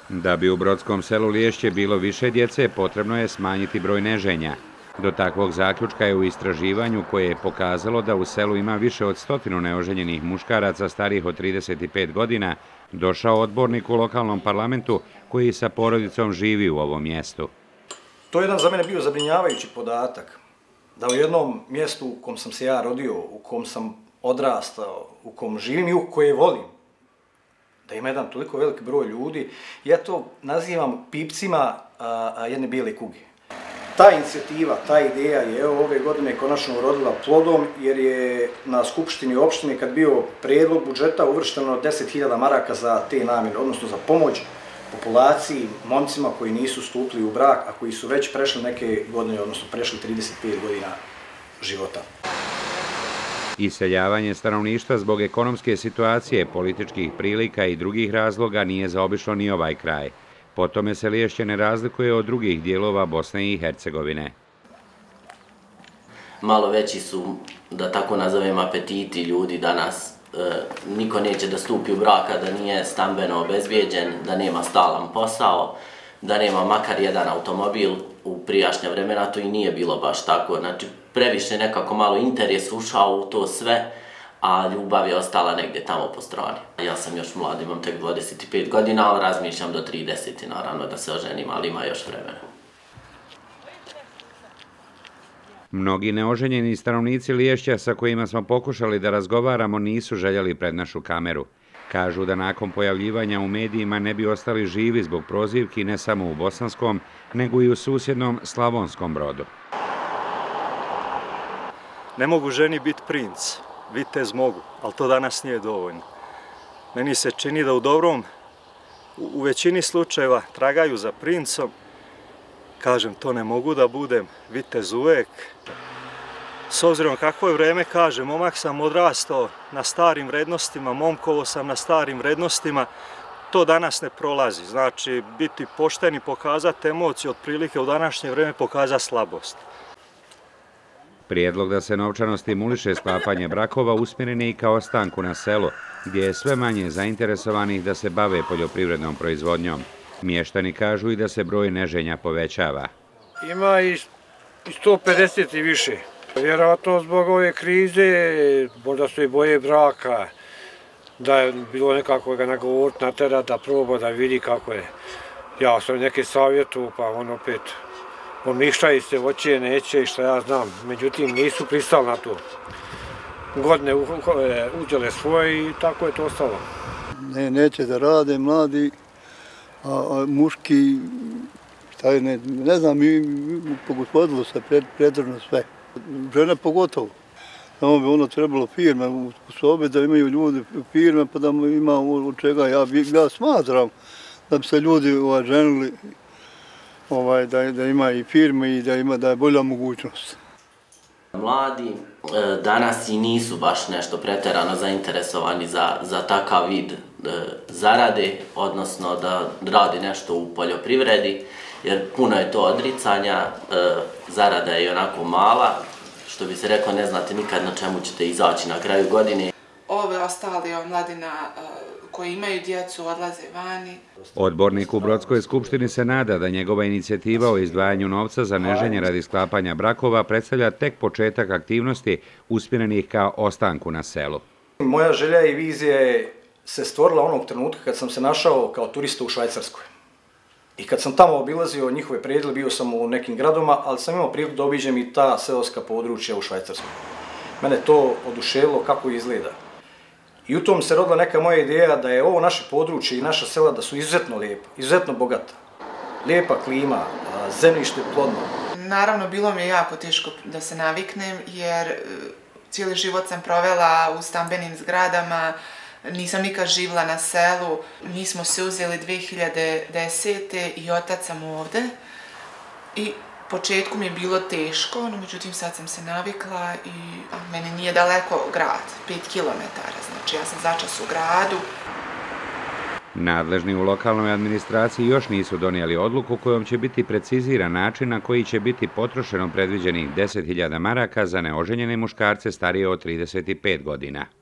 Da bi u Brodskom selu Liješće bilo više djece, potrebno je smanjiti broj neženja. Do takvog zaključka je u istraživanju koje je pokazalo da u selu ima više od 100 neoženjenih muškaraca starijih od 35 godina, došao odbornik u lokalnom parlamentu koji sa porodicom živi u ovom mjestu. To je jedan za mene bio zabrinjavajući podatak, da u jednom mjestu u kom sam se ja rodio, u kom sam odrastao, u kom živim i u koje volim, da ima jedan toliko veliki broj ljudi, ja to nazivam pipcima jedne bijele kuge. Ta inicijativa, ta ideja je ove godine konačno urodila plodom, jer je na skupštini opštine kad bio prijedlog budžeta uvršteno 10.000 maraka za te namjene, odnosno za pomoć populaciji, momcima koji nisu stupili u brak, a koji su već prešli neke godine, odnosno prešli 35 godina života. Iseljavanje stanovništva zbog ekonomske situacije, političkih prilika i drugih razloga nije zaobišlo ni ovaj kraj. Po tome se Liješće ne razlikuje od drugih dijelova Bosne i Hercegovine. Malo veći su, da tako nazovem, apetiti ljudi danas. Niko neće da stupi u brak da nije stambeno obezbijeđen, da nema stalan posao, da nema makar jedan automobil. U prijašnja vremena to i nije bilo baš tako. Znači, previše nekako malo interes ušao u to sve, a ljubav je ostala negdje tamo po strani. Ja sam još mlad, imam tek 25 godina, ali razmišljam do 30, naravno da se oženim, ali ima još vremena. Mnogi neoženjeni stanovnici Liješća sa kojima smo pokušali da razgovaramo nisu željeli pred našu kameru. Kažu da nakon pojavljivanja u medijima ne bi ostali živi zbog prozivki ne samo u Bosanskom, nego i u susjednom Slavonskom Brodu. Ne mogu ženi biti princ, vitez mogu, ali to danas nije dovoljno. Meni se čini da u većini slučajeva tragaju za princom. Kažem, to ne mogu da budem vitez uvek. S obzirom kakvo je vreme, kažem, momak sam odrastao na starim vrednostima, momkovo sam na starim vrednostima, to danas ne prolazi. Znači, biti pošten i pokazati emociju, otprilike u današnje vreme pokazati slabost. Prijedlog da se novčano stimuliše sklapanje brakova usmjeren je i ka ostanku na selu, gdje je sve manje zainteresovanih da se bave poljoprivrednom proizvodnjom. Mještani kažu i da se broj neženja povećava. Ima i 150 i više. Vjerojatno zbog ove krize, možda su i boje braka, da je bilo nekako ga nagovoriti, naterati, da proba, da vidi kako je. Ja sam neke savjetu, pa on opet pomišljaju se, hoće, neće i što ja znam. Međutim, nisu pristali na to. Godine uzele svoje i tako je to ostalo. Neće da rade mladi, a muški, ne znam, pogospodilo se predržno sve. Žene pogotovo. Samo bi ono trebalo firme u sobe, da imaju ljudi firme, pa da ima od čega. Ja smatram da bi se ljudi ženili, da ima i firme i da je bolja mogućnost. Mladi danas i nisu baš nešto pretjerano zainteresovani za takav vid zarade, odnosno da radi nešto u poljoprivredi, jer puno je to odricanja, zarada je i onako mala, što bi se reklo, ne znate nikad na čemu ćete izaći na kraju godine. Ove ostali mladina koji imaju djecu odlaze vani. Odbornik u Brodskoj skupštini se nada da njegova inicijativa o izdvajanju novca za neženje radi sklapanja brakova predstavlja tek početak aktivnosti usmjerenih ka ostanku na selu. Moja želja i vizija je se stvorila onog trenutka kad sam se našao kao turista u Švajcarskoj. I kad sam tamo obilazio njihove predjele, bio sam u nekim gradovima, ali sam imao priliku da obiđem i ta seoska područja u Švajcarskoj. Mene to oduševilo kako izgleda. I u tom se rodila neka moja ideja da je ovo naše područje i naša sela da su izuzetno lijepa, izuzetno bogata. Lijepa klima, zemljište plodno. Naravno, bilo mi je jako teško da se naviknem, jer cijeli život sam provela u stambenim zgradama, nisam nikad živjela na selu. Mi smo se uzeli 2010. i otac sam ovde. I početku mi je bilo teško, no međutim sad sam se navikla i meni nije daleko grad, 5 kilometara, znači ja sam začas u gradu. Nadležni u lokalnoj administraciji još nisu donijeli odluku kojom će biti preciziran način na koji će biti potrošeno predviđenih 10.000 maraka za neoženjene muškarce starije od 35 godina.